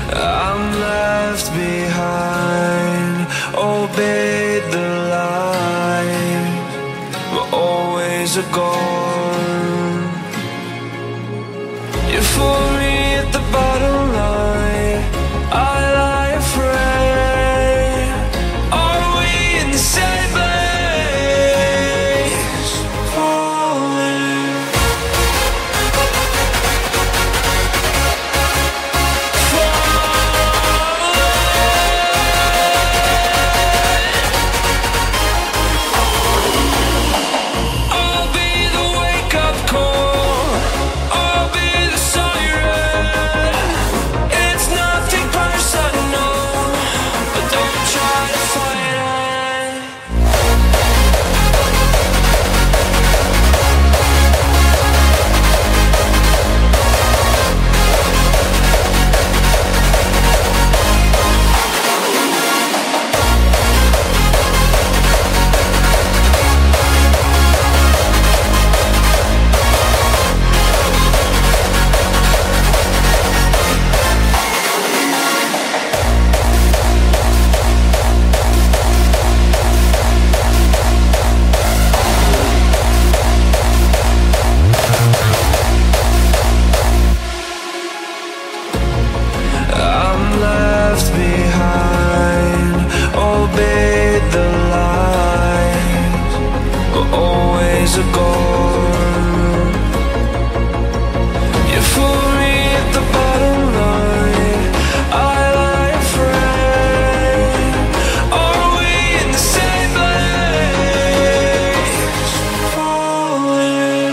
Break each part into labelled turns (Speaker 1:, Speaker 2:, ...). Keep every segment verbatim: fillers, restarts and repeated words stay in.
Speaker 1: I'm left behind, obeyed the light, but always a gone. You fool me at the bottom line, I lie afraid. Are we in the same place? Falling. I'll be the wake-up call, I'll be the siren. It's nothing personal, but don't try to fight it. I'm left behind, obeyed the light, but always a gone. You fool me at the bottom line, I lie afraid. Are we in the same place? Falling.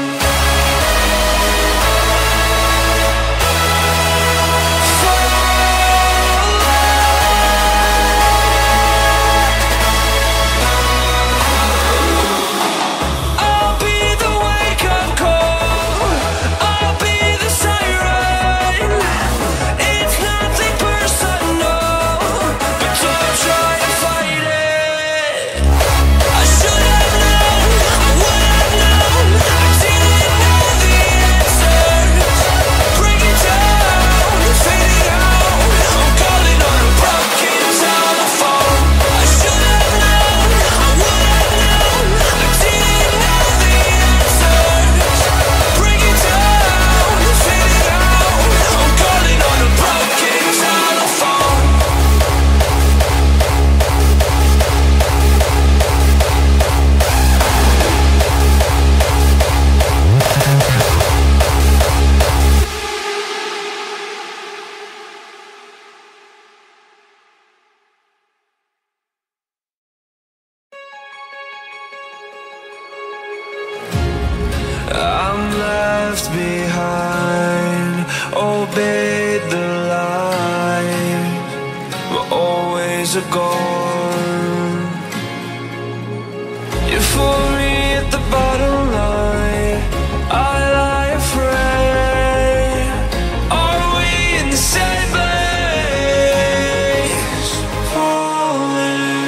Speaker 1: I'll be the wake-up call, I'll be the siren. It's nothing personal, but don't try to fight it. I should have known, I would have known. I didn't know the answers. Break it down, fade it out. I'm calling on a broken telephone. I should have known, I would have known. I didn't know the answers. Break it down, fade it out. I'm calling on a broken telephone. I'm left behind, obeyed the light, but always a gone. You fool me at the bottom line, I lie afraid. Are we in the same place? Falling.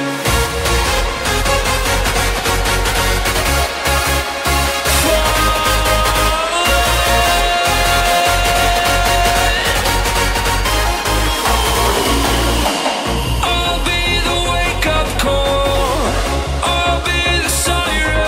Speaker 1: I'll be the wake-up call, I'll be the siren.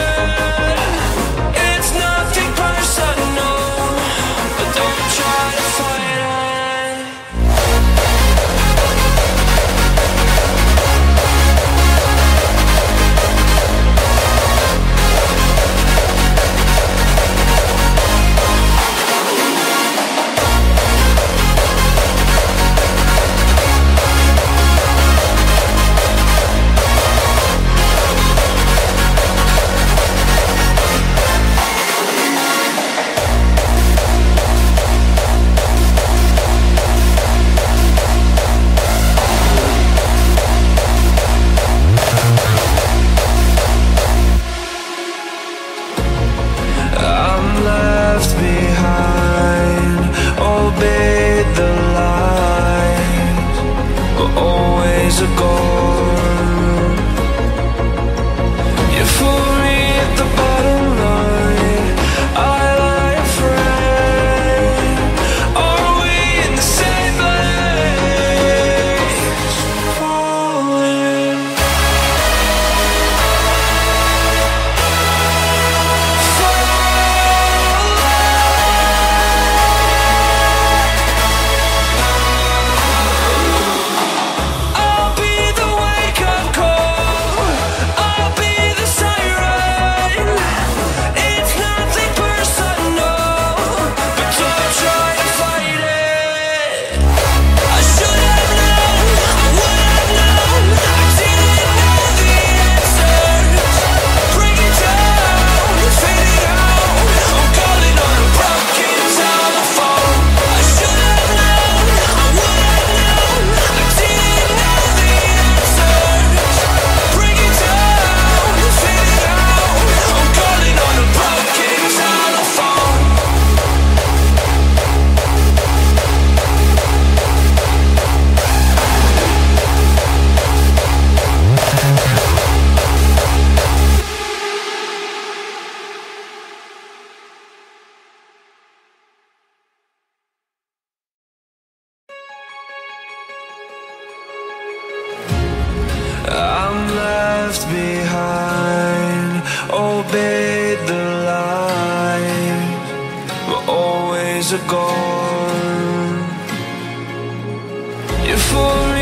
Speaker 1: I'm left behind, obeyed the light, but always a gone. You're for